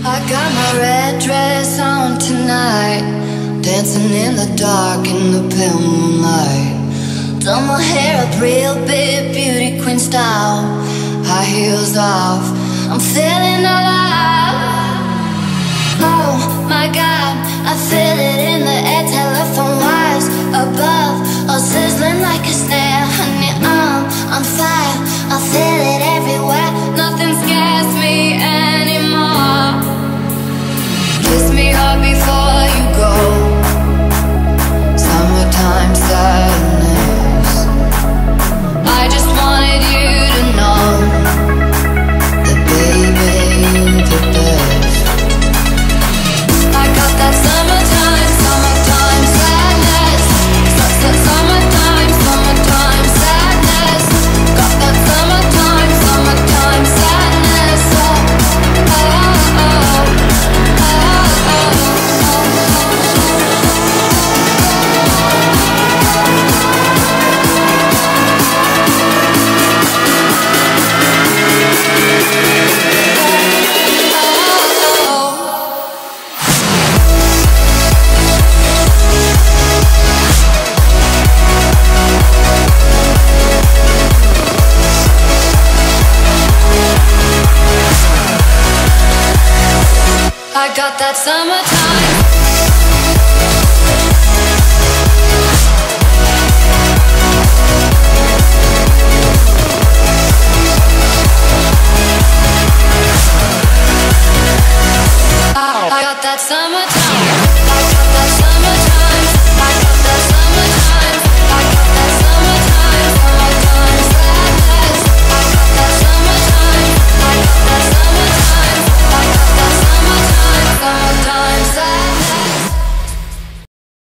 I got my red dress on tonight, dancing in the dark in the pale moonlight. Done my hair up real big, beauty queen style, high heels off, I'm feeling alive. Oh my God, I feel it in the air, telephone wires above, all sizzling like a snare. Honey, I'm on fire, I feel it everywhere, nothing scares me anymore. Kiss me hard before you go, summertime sadness. I just wanted you to know that baby, you're the best. I got that summertime, summertime sadness. Summertime, summertime sadness. Got that summertime, summertime sadness. Oh, oh, oh, I got that summertime. I got that summertime.